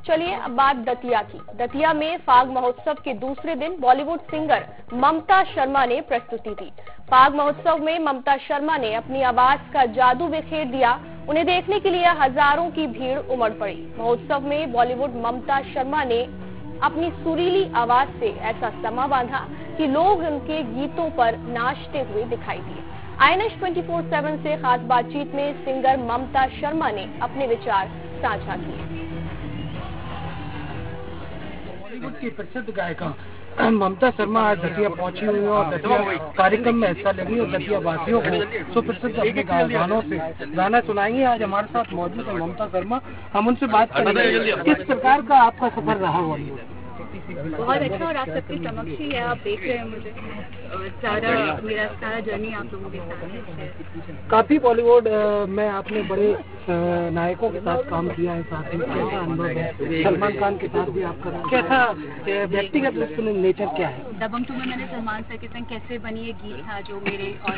चलिए अब बात दतिया की। दतिया में फाग महोत्सव के दूसरे दिन बॉलीवुड सिंगर ममता शर्मा ने प्रस्तुति दी। फाग महोत्सव में ममता शर्मा ने अपनी आवाज का जादू बिखेर दिया। उन्हें देखने के लिए हजारों की भीड़ उमड़ पड़ी। महोत्सव में बॉलीवुड ममता शर्मा ने अपनी सुरीली आवाज से ऐसा समा बांधा कि लोग उनके गीतों पर नाचते हुए दिखाई दिए। INS 24/7 से खास बातचीत में सिंगर ममता शर्मा ने अपने विचार साझा किए। बॉलीवुड की प्रसिद्ध गायिका ममता शर्मा आज दतिया पहुंची हुई है और दतिया कार्यक्रम में हिस्सा लेंगी और दतिया वासियों को सुप्रसिद्ध अपने गानों से गाना सुनाएंगे। आज हमारे साथ मौजूद है ममता शर्मा, हम उनसे बात करेंगे किस प्रकार का आपका सफर रहा बॉलीवुड। बहुत अच्छा और आप सबके समक्ष ही है, आप देख रहे हैं मुझे और मेरा सारा जर्नी आप लोगों के साथ है। काफी बॉलीवुड में आपने बड़े नायकों के साथ काम किया है, साथ ही कैसा अनुभव है? सलमान खान के साथ भी आपका कैसा व्यक्तिगत नेचर क्या है? दबंग 2 में मैंने सलमान सर के संग कैसे बनी ये गीत था जो मेरे और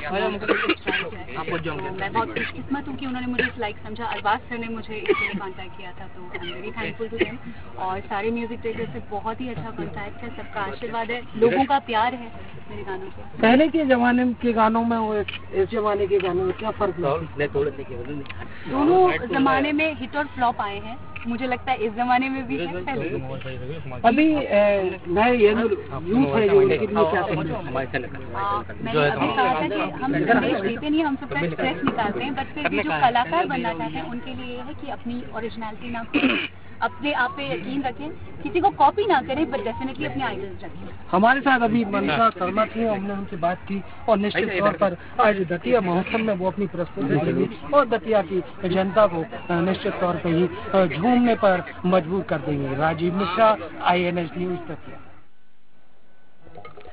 मैं बहुत खुशकिस्मत हूँ कि उन्होंने मुझे इस लाइक समझा। अरबाज सर ने मुझे इसके लिए कॉन्टैक्ट किया था, तो I am very thankful to them. और सारे म्यूजिक डायरेक्टर से बहुत ही अच्छा कॉन्टैक्ट है, सबका आशीर्वाद है, लोगों का प्यार है मेरे गानों से। पहले के जमाने के गानों में और इस जमाने के गानों में क्या फर्क है? दोनों जमाने में हिट और फ्लॉप आए हैं, मुझे लगता है इस जमाने में भी है। अभी नए यूथ है जो उनके लिए क्या मैंने अभी कहा था कि हम संदेश देते नहीं, हम सबका स्ट्रेस निकालते हैं, बट फिर भी जो कलाकार बनना चाहते हैं उनके लिए ये है कि अपनी ओरिजिनलिटी ना खोएं, अपने आप पे यकीन रखें, किसी को कॉपी ना करें, बट डेफिनेटली अपने आइडल्स रखें। हमारे साथ अभी ममता शर्मा थी, हमने उनसे बात की और निश्चित तौर पर आज दतिया महोत्सव में वो अपनी प्रस्तुति देंगी और दतिया की जनता को निश्चित तौर पर ही झूमने पर मजबूर कर देंगे। Rajeev Mishra, INS news Datia.